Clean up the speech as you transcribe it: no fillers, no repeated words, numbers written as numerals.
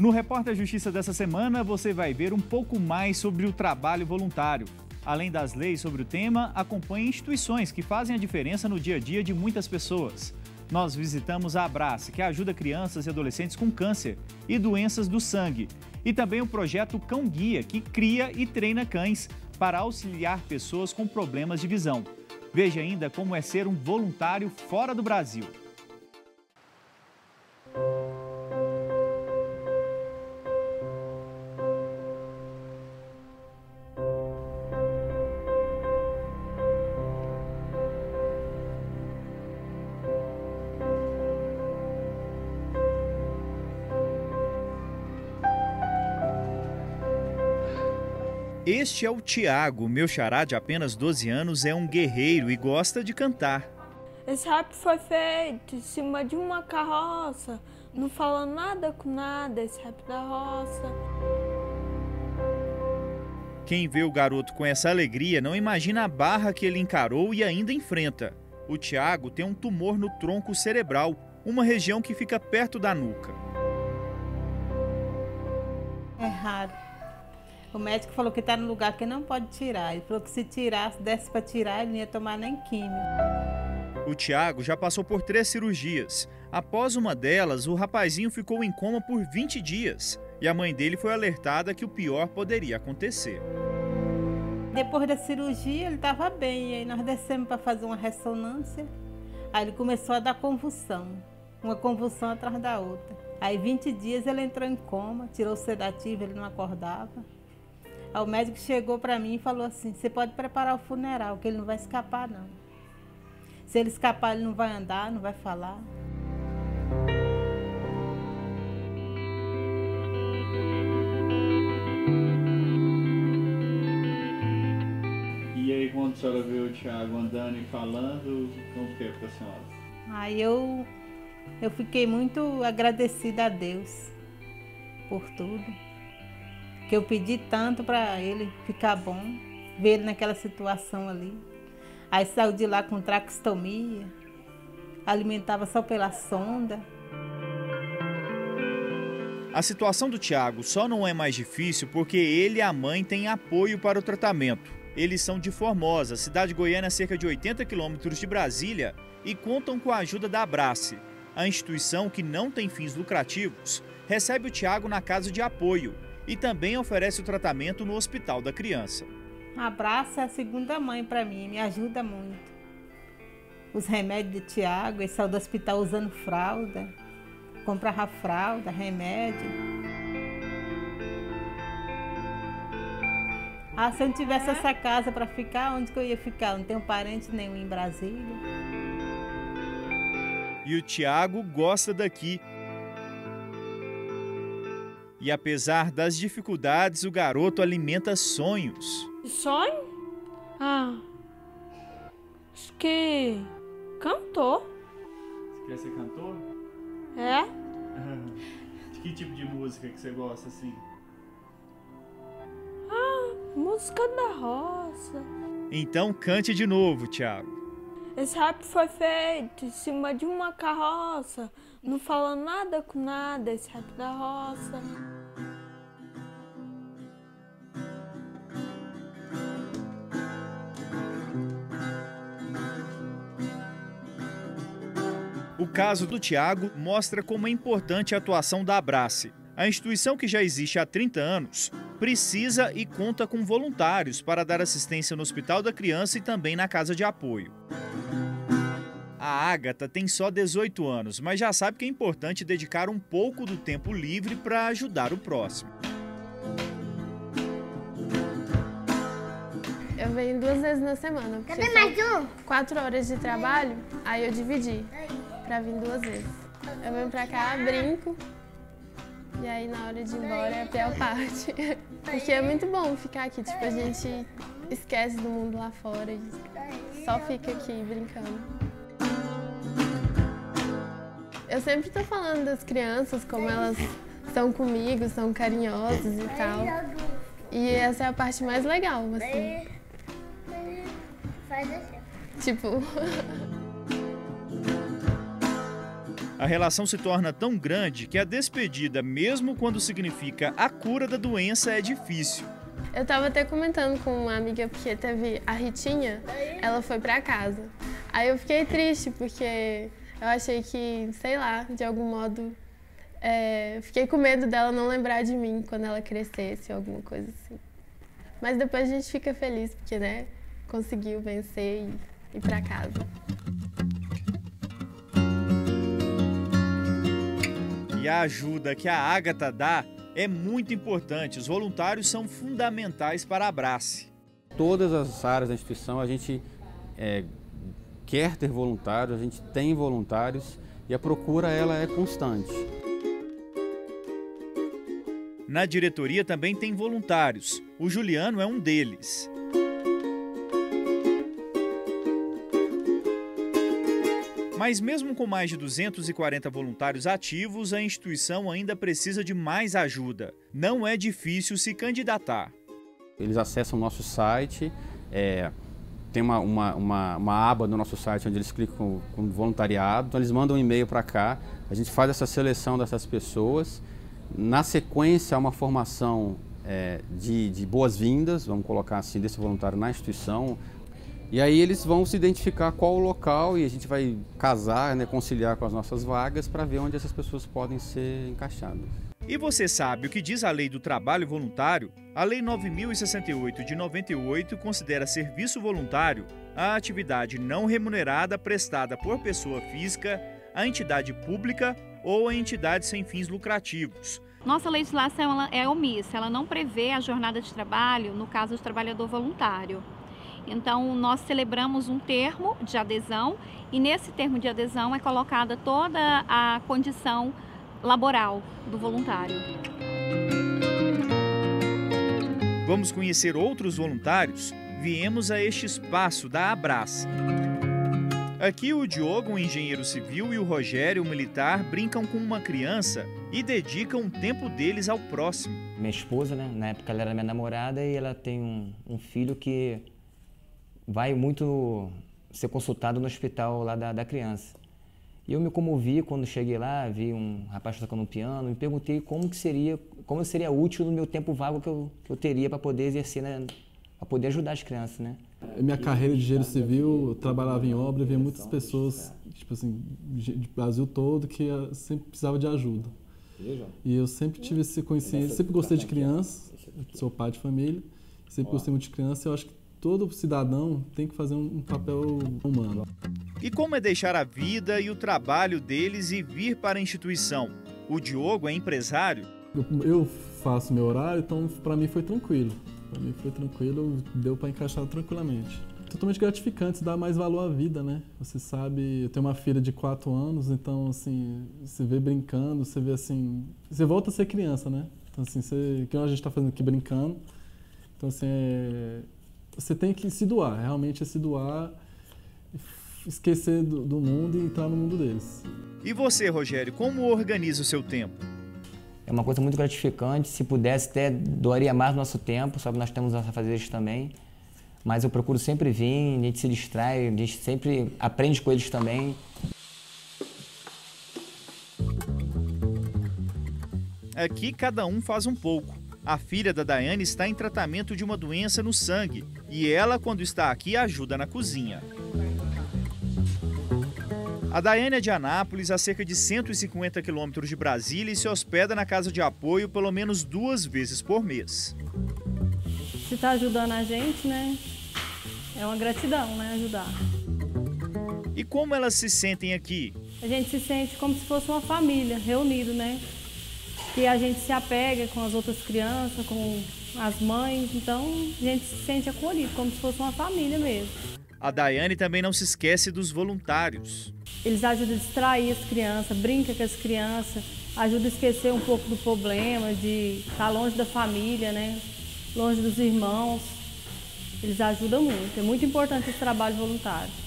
No Repórter Justiça dessa semana, você vai ver um pouco mais sobre o trabalho voluntário. Além das leis sobre o tema, acompanhe instituições que fazem a diferença no dia a dia de muitas pessoas. Nós visitamos a Abrace, que ajuda crianças e adolescentes com câncer e doenças do sangue. E também o projeto Cão Guia, que cria e treina cães para auxiliar pessoas com problemas de visão. Veja ainda como é ser um voluntário fora do Brasil. Este é o Tiago, meu xará de apenas 12 anos, é um guerreiro e gosta de cantar. Esse rap foi feito em cima de uma carroça, não falando nada com nada, esse rap da roça. Quem vê o garoto com essa alegria não imagina a barra que ele encarou e ainda enfrenta. O Tiago tem um tumor no tronco cerebral, uma região que fica perto da nuca. É raro. O médico falou que está no lugar que não pode tirar. Ele falou que se tirasse, desse para tirar, ele não ia tomar nem químio. O Tiago já passou por 3 cirurgias. Após uma delas, o rapazinho ficou em coma por 20 dias. E a mãe dele foi alertada que o pior poderia acontecer. Depois da cirurgia, ele estava bem. E aí nós descemos para fazer uma ressonância. Aí ele começou a dar convulsão. Uma convulsão atrás da outra. Aí 20 dias ele entrou em coma, tirou o sedativo, ele não acordava. Aí o médico chegou para mim e falou assim, você pode preparar o funeral, que ele não vai escapar não. Se ele escapar, ele não vai andar, não vai falar. E aí, quando a senhora viu o Tiago andando e falando, como foi para a senhora? Aí eu fiquei muito agradecida a Deus por tudo. Que eu pedi tanto para ele ficar bom, ver ele naquela situação ali. Aí saiu de lá com traqueostomia, alimentava só pela sonda. A situação do Tiago só não é mais difícil porque ele e a mãe têm apoio para o tratamento. Eles são de Formosa, cidade goiana a cerca de 80 quilômetros de Brasília, e contam com a ajuda da Abrace. A instituição, que não tem fins lucrativos, recebe o Tiago na casa de apoio e também oferece o tratamento no Hospital da Criança. A Abrace é a segunda mãe para mim, me ajuda muito. Os remédios do Tiago, ele saiu do hospital usando fralda, comprava fralda, remédio. Se eu não tivesse essa casa para ficar, onde que eu ia ficar? Eu não tenho parente nenhum em Brasília. E o Tiago gosta daqui. E apesar das dificuldades, o garoto alimenta sonhos. Sonho? Acho que cantor. Você quer ser cantor? É? De que tipo de música que você gosta assim? Música da roça. Então cante de novo, Tiago. Esse rap foi feito em cima de uma carroça, não falando nada com nada, esse rap da roça. O caso do Tiago mostra como é importante a atuação da Abrace. A instituição, que já existe há 30 anos, precisa e conta com voluntários para dar assistência no Hospital da Criança e também na Casa de Apoio. A Ágata tem só 18 anos, mas já sabe que é importante dedicar um pouco do tempo livre para ajudar o próximo. Eu venho 2 vezes na semana. Cadê mais um? 4 horas de trabalho, aí eu dividi pra vir 2 vezes. Eu venho pra cá, brinco, e aí na hora de ir embora é a pior parte. Porque é muito bom ficar aqui, tipo, a gente esquece do mundo lá fora e só fica aqui brincando. Eu sempre tô falando das crianças, como elas são comigo, são carinhosas e tal. E essa é a parte mais legal, assim. Tipo... A relação se torna tão grande que a despedida, mesmo quando significa a cura da doença, é difícil. Eu estava até comentando com uma amiga, porque teve a Ritinha, ela foi para casa. Aí eu fiquei triste, porque eu achei que, sei lá, de algum modo, fiquei com medo dela não lembrar de mim quando ela crescesse, alguma coisa assim. Mas depois a gente fica feliz, porque, né, conseguiu vencer e ir para casa. E a ajuda que a Ágata dá é muito importante. Os voluntários são fundamentais para a Abrace. Todas as áreas da instituição a gente quer ter voluntários, a gente tem voluntários e a procura ela é constante. Na diretoria também tem voluntários. O Juliano é um deles. Mas mesmo com mais de 240 voluntários ativos, a instituição ainda precisa de mais ajuda. Não é difícil se candidatar. Eles acessam o nosso site, tem uma aba no nosso site onde eles clicam com voluntariado, então eles mandam um e-mail para cá, a gente faz essa seleção dessas pessoas. Na sequência, há uma formação de boas-vindas, vamos colocar assim, desse voluntário na instituição. E aí eles vão se identificar qual o local e a gente vai casar, conciliar com as nossas vagas para ver onde essas pessoas podem ser encaixadas. E você sabe o que diz a Lei do Trabalho Voluntário? A Lei 9.068 de 98 considera serviço voluntário a atividade não remunerada prestada por pessoa física, a entidade pública ou a entidade sem fins lucrativos. Nossa legislação ela é omissa, ela não prevê a jornada de trabalho no caso do trabalhador voluntário. Então, nós celebramos um termo de adesão e nesse termo de adesão é colocada toda a condição laboral do voluntário. Vamos conhecer outros voluntários? Viemos a este espaço da Abrace. Aqui o Diogo, um engenheiro civil, e o Rogério, um militar, brincam com uma criança e dedicam um tempo deles ao próximo. Minha esposa, né? Na época ela era minha namorada e ela tem um filho que vai muito ser consultado no hospital lá da criança. E eu me comovi quando cheguei lá, vi um rapaz tocando um piano, me perguntei como seria útil no meu tempo vago que eu teria para poder exercer, né, para poder ajudar as crianças, né? Minha carreira de engenheiro civil, eu trabalhava em obra, via muitas pessoas, tipo assim, do Brasil todo, que sempre precisava de ajuda. E eu sempre tive essa consciência, sempre gostei de criança, sou pai de família, sempre gostei muito de criança, eu acho que todo cidadão tem que fazer um papel humano. E como é deixar a vida e o trabalho deles e vir para a instituição? O Diogo é empresário. Eu faço meu horário, então para mim foi tranquilo. Deu para encaixar tranquilamente. Totalmente gratificante, dá mais valor à vida, né? Você sabe, eu tenho uma filha de 4 anos, então assim, você vê brincando, você vê assim, você volta a ser criança, né? Então assim, que a gente está fazendo aqui brincando, então assim, você tem que se doar, realmente se doar, esquecer do mundo e entrar no mundo deles. E você, Rogério, como organiza o seu tempo? É uma coisa muito gratificante, se pudesse até doaria mais nosso tempo, só que nós temos nossos afazeres também. Mas eu procuro sempre vir, a gente se distrai, a gente sempre aprende com eles também. Aqui cada um faz um pouco. A filha da Daiane está em tratamento de uma doença no sangue e ela, quando está aqui, ajuda na cozinha. A Daiane é de Anápolis, a cerca de 150 quilômetros de Brasília, e se hospeda na casa de apoio pelo menos 2 vezes por mês. Se está ajudando a gente, né? É uma gratidão, né? Ajudar. E como elas se sentem aqui? A gente se sente como se fosse uma família, reunido, né? Que a gente se apega com as outras crianças, com as mães, então a gente se sente acolhido, como se fosse uma família mesmo. A Daiane também não se esquece dos voluntários. Eles ajudam a distrair as crianças, brinca com as crianças, ajudam a esquecer um pouco do problema de estar longe da família, né? Longe dos irmãos. Eles ajudam muito, é muito importante esse trabalho voluntário.